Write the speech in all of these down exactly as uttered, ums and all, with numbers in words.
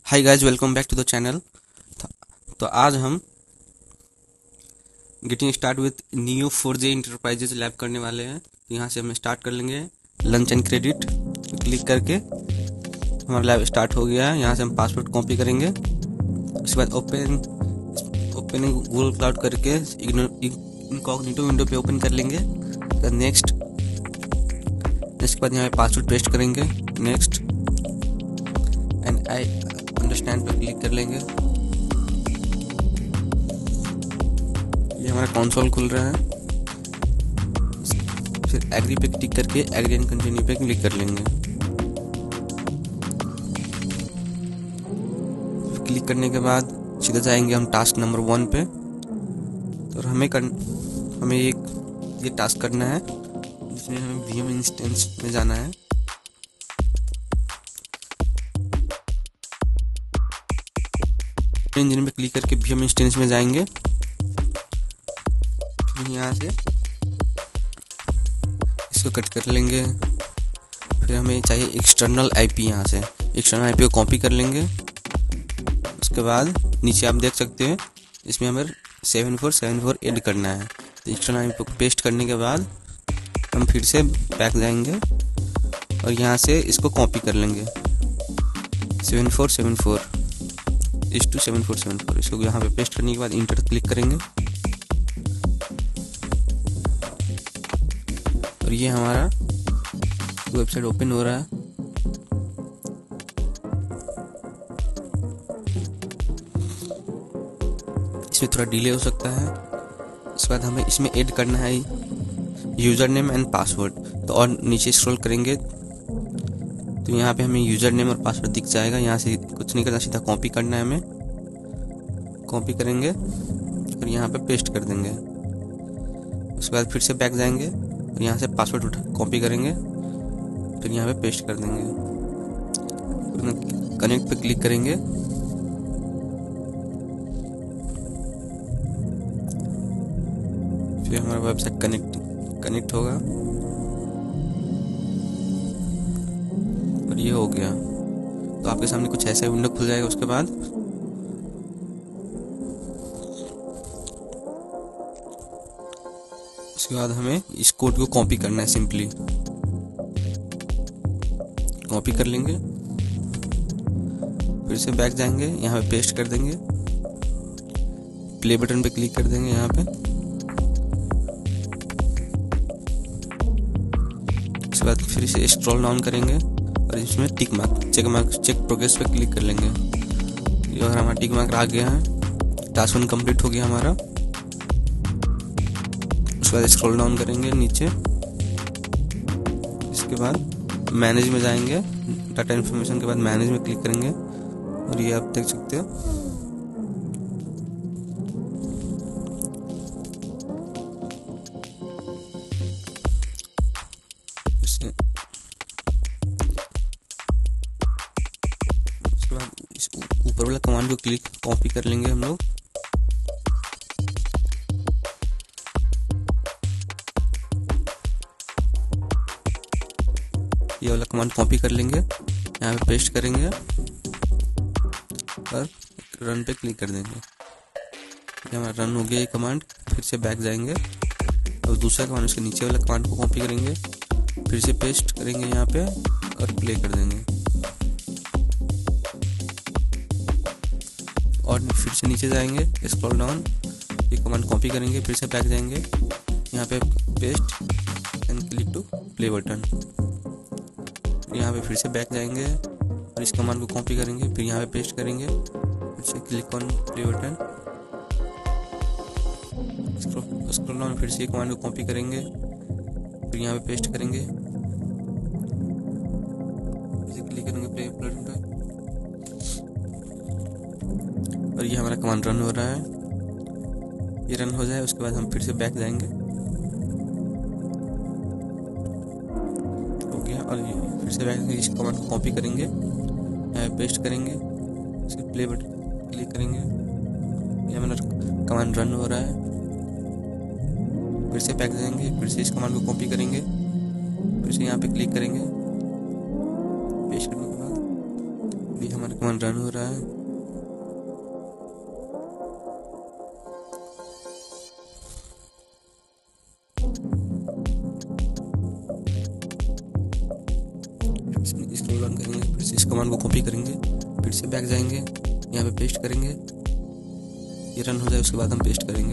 Hi guys, welcome back to the channel. तो आज हम getting start with Neo four J enterprises lab करने वाले हैं। यहाँ से हम स्टार्ट कर लेंगे। लंच एंड क्रेडिट क्लिक करके हमारा लैब स्टार्ट हो गया है। यहाँ से हम पासवर्ड कॉपी करेंगे। उसके बाद ओपन ओपन गूगल क्लाउड करके इनकॉग्निटो विंडो पे ओपन कर लेंगे। नेक्स्ट इसके बाद यहाँ पे पासवर्ड पेस्ट करेंगे। नेक्स्ट एंड आई अंडरस्टैंड पे क्लिक कर लेंगे। ये हमारा कंसोल खुल रहा है। फिर एग्री पे टिक करके एग्री एंड कंटिन्यू पे क्लिक कर लेंगे। क्लिक करने के बाद सीधा जाएंगे हम टास्क नंबर वन पे। तो हमें कर, हमें एक ये टास्क करना है जिसमें हमें वीएम इंस्टेंस में जाना है। इंजन पे क्लिक करके वीएम इंस्टेंस में जाएंगे। फिर यहाँ से इसको कट कर लेंगे। फिर हमें चाहिए एक्सटर्नल आईपी। यहाँ से एक्सटर्नल आईपी को कॉपी कर लेंगे। उसके बाद नीचे आप देख सकते हैं इसमें हमें seven four seven four add करना है। तो एक्सटर्नल आईपी को पेस्ट करने के बाद हम फिर से बैक जाएंगे और यहाँ से इसको कॉपी कर लेंगे। सेवन फोर सेवन फोर इस two seven four seven four इसको यहाँ पे पेस्ट करने के बाद इंटर क्लिक करेंगे और ये हमारा वेबसाइट ओपन हो रहा है। इसमें थोड़ा डिले हो सकता है। इसके बाद हमें इसमें ऐड करना है यूजर नेम एंड पासवर्ड। तो और नीचे स्क्रॉल करेंगे तो यहाँ पे हमें यूजर नेम और पासवर्ड दिख जाएगा। यहाँ से कुछ नहीं करना, सीधा कॉपी करना है। हमें कॉपी करेंगे और यहाँ पे पेस्ट कर देंगे। उसके बाद फिर से बैक जाएंगे और यहाँ से पासवर्ड उठा कॉपी करेंगे, फिर यहाँ पे पेस्ट कर देंगे। कनेक्ट पे क्लिक करेंगे। फिर हमारा वेबसाइट कनेक्ट कनेक्ट होगा और ये हो गया। तो आपके सामने कुछ ऐसा विंडो खुल जाएगा। उसके बाद उसके बाद हमें इस कोड को कॉपी करना है। सिंपली कॉपी कर लेंगे, फिर से बैक जाएंगे, यहाँ पे पेस्ट कर देंगे, प्ले बटन पे क्लिक कर देंगे। यहाँ पे उसके बाद फिर से स्क्रॉल डाउन करेंगे और इसमें tick mark check mark check progress पे क्लिक कर लेंगे। ये अगर हमारा टिक मार्क आ गया है, टास्क वन कंप्लीट हो गया हमारा। उसके बाद स्क्रॉल डाउन करेंगे नीचे। इसके बाद मैनेज में जाएंगे, डाटा इन्फॉर्मेशन के बाद मैनेज में क्लिक करेंगे और ये आप देख सकते हो इससे उसके बाद इस ऊपर वाला कमांड को क्लिक कॉपी कर लेंगे हम लोग। ये वाला कमांड कॉपी कर लेंगे, यहाँ पे पेस्ट करेंगे और रन पे क्लिक कर देंगे। ये हमारा रन हो गया ये कमांड। फिर से बैक जाएंगे और दूसरा कमांड उसके नीचे वाला कमांड को कॉपी करेंगे, फिर से पेस्ट करेंगे यहाँ पे और प्ले कर देंगे। और फिर से नीचे जाएंगे, स्क्रॉल डाउन, ये कमांड कॉपी करेंगे, फिर से बैक जाएंगे, यहाँ पे paste and click to play button. यहाँ पे फिर से बैक जाएंगे और इस कमांड को कॉपी करेंगे, फिर यहाँ पे पेस्ट करेंगे, फिर से click on play button. Scroll down, फिर से कमांड को कॉपी करेंगे, फिर यहाँ पे पेस्ट करेंगे, फिर क्लिक करेंगे प्ले बटन पे और ये हमारा कमांड रन हो रहा है। ये रन हो जाए उसके बाद हम फिर से बैक जाएंगे हो गया। और ये फिर से बैक इस कमांड को कॉपी करेंगे, यहाँ पेस्ट करेंगे, इसके प्ले बटन क्लिक करेंगे। ये हमारा कमांड रन हो रहा है। फिर से बैक जाएंगे, फिर से इस कमांड को कॉपी करेंगे, फिर से यहाँ पे क्लिक करेंगे, पेस्ट करने के बाद भी हमारा हमारा कमांड रन हो रहा है। स्क्रॉल डाउन करेंगे, फिर से इस कमांड को कॉपी करेंगे, फिर से बैक जाएंगे, यहाँ पे पेस्ट करेंगे, ये रन हो जाए उसके बाद हम पेस्ट करेंगे।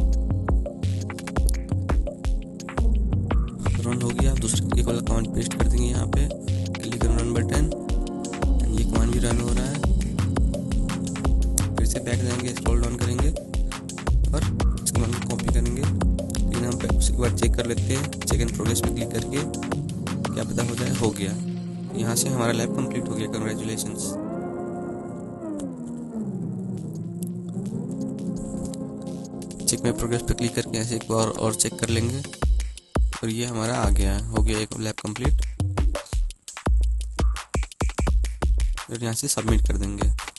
रन हो गया, दूसरे एक वाला कमांड पेस्ट कर देंगे यहाँ पे, क्लिक करें रन बटन, ये कमांड भी रन हो रहा है। फिर से बैक जाएंगे, स्क्रॉल डाउन करेंगे और इस कमांड को कॉपी करेंगे। लेकिन हम उसके बाद चेक कर लेते हैं, चेक इन प्रोग्रेस पे क्लिक करके, क्या पता हो जाए। हो गया, यहाँ से हमारा लैब कंप्लीट हो गया। कंग्रेचुलेशंस। चेक में प्रोग्रेस पे क्लिक करके ऐसे एक बार और चेक कर लेंगे और ये हमारा आ गया, हो गया एक लैब कंप्लीट। फिर यहाँ से सबमिट कर देंगे।